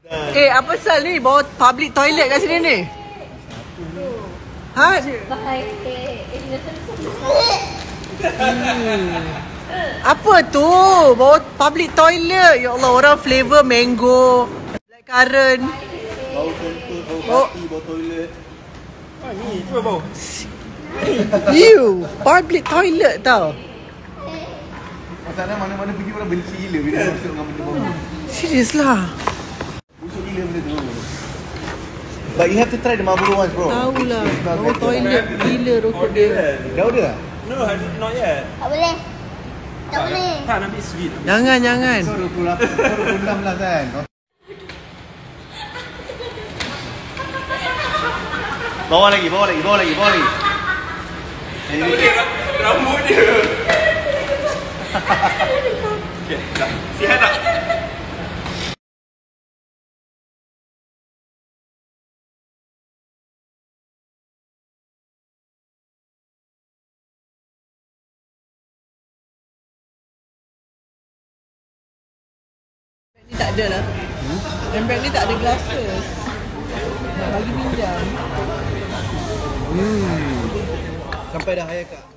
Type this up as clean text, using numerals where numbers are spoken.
Apa pasal ni? Bawa public toilet kat sini ni? Ha? Apa tu? Bawa public toilet. Ya Allah, orang flavor mango, blackcurrant. Bau kentut, bau pati, bau toilet. Ni, cuba bau. Ew, public toilet tau. Masalah mana-mana pergi orang benci gila bila masuk dengan benda bau. Serius lah. Busuk gila benda tu. But you have to try the Marlboro ones, bro. Tahulah. Bawa toilet gila rokok dia. Dah order tak? No, not yet. Tak boleh. Tak boleh. Tak nak ambil sweet. Jangan. So 28, 26 kan? Bawa lagi. Rambut dia. Okay, dah. Sihat tak? Ni tak ada lah. Handbag ni tak ada glasses. Nak bagi pinjam. Sampai dah Hayaka.